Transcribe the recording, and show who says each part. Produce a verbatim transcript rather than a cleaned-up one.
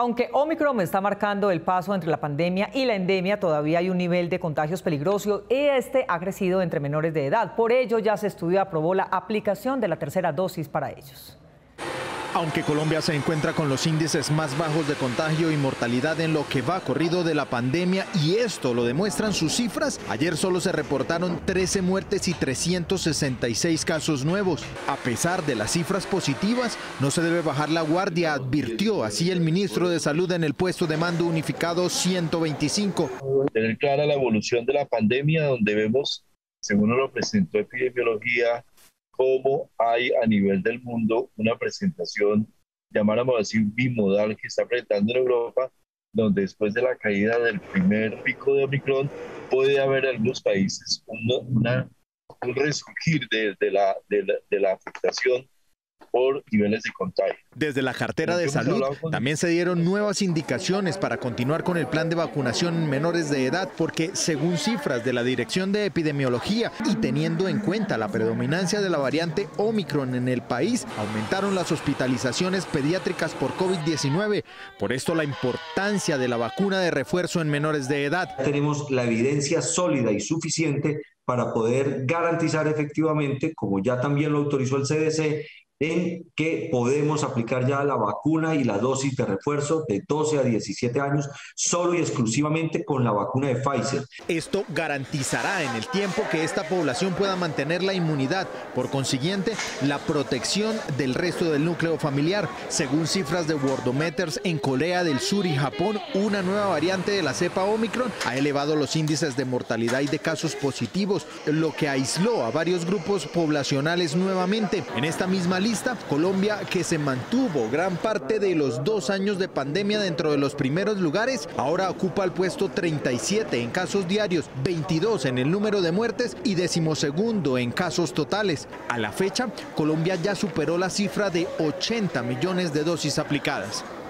Speaker 1: Aunque Omicron está marcando el paso entre la pandemia y la endemia, todavía hay un nivel de contagios peligroso y este ha crecido entre menores de edad. Por ello, ya se estudió y aprobó la aplicación de la tercera dosis para ellos.
Speaker 2: Aunque Colombia se encuentra con los índices más bajos de contagio y mortalidad en lo que va corrido de la pandemia, y esto lo demuestran sus cifras, ayer solo se reportaron trece muertes y trescientos sesenta y seis casos nuevos. A pesar de las cifras positivas, no se debe bajar la guardia, advirtió así el ministro de Salud en el puesto de mando unificado ciento veinticinco.
Speaker 3: Tener clara la evolución de la pandemia, donde vemos, según nos lo presentó epidemiología, cómo hay a nivel del mundo una presentación, llamáramos así, bimodal que está presentando en Europa, donde después de la caída del primer pico de Omicron puede haber en algunos países una, una, un resurgir de, de, la, de, la, de la afectación por niveles de contagio.
Speaker 2: Desde la cartera de salud también se dieron nuevas indicaciones para continuar con el plan de vacunación en menores de edad, porque según cifras de la Dirección de Epidemiología y teniendo en cuenta la predominancia de la variante Omicron en el país, aumentaron las hospitalizaciones pediátricas por COVID diecinueve. Por esto la importancia de la vacuna de refuerzo en menores de edad.
Speaker 4: Tenemos la evidencia sólida y suficiente para poder garantizar efectivamente, como ya también lo autorizó el C D C, en que podemos aplicar ya la vacuna y la dosis de refuerzo de doce a diecisiete años solo y exclusivamente con la vacuna de Pfizer.
Speaker 2: Esto garantizará en el tiempo que esta población pueda mantener la inmunidad, por consiguiente la protección del resto del núcleo familiar. Según cifras de Worldometers, en Corea del Sur y Japón, una nueva variante de la cepa Omicron ha elevado los índices de mortalidad y de casos positivos, lo que aisló a varios grupos poblacionales nuevamente. En esta misma lista, Colombia, que se mantuvo gran parte de los dos años de pandemia dentro de los primeros lugares, ahora ocupa el puesto treinta y siete en casos diarios, veintidós en el número de muertes y decimosegundo en casos totales. A la fecha, Colombia ya superó la cifra de ochenta millones de dosis aplicadas.